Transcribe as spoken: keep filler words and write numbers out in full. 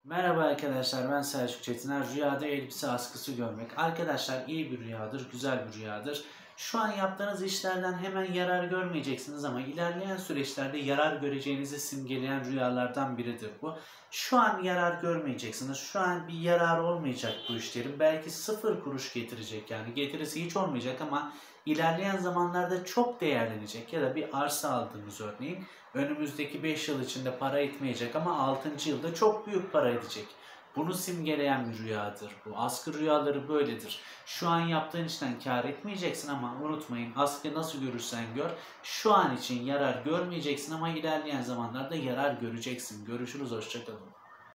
Merhaba arkadaşlar, ben Selçuk Çetiner. Rüyada elbise askısı görmek. Arkadaşlar iyi bir rüyadır, güzel bir rüyadır. Şu an yaptığınız işlerden hemen yarar görmeyeceksiniz ama ilerleyen süreçlerde yarar göreceğinizi simgeleyen rüyalardan biridir bu. Şu an yarar görmeyeceksiniz. Şu an bir yarar olmayacak bu işlerin. Belki sıfır kuruş getirecek, yani getirisi hiç olmayacak ama ilerleyen zamanlarda çok değerlenecek. Ya da bir arsa aldığınız örneğin önümüzdeki beş yıl içinde para etmeyecek ama altıncı yılda çok büyük para edecek. Bunu simgeleyen bir rüyadır bu. Askı rüyaları böyledir. Şu an yaptığın işten kar etmeyeceksin ama unutmayın, askı nasıl görürsen gör. Şu an için yarar görmeyeceksin ama ilerleyen zamanlarda yarar göreceksin. Görüşürüz, hoşça kalın.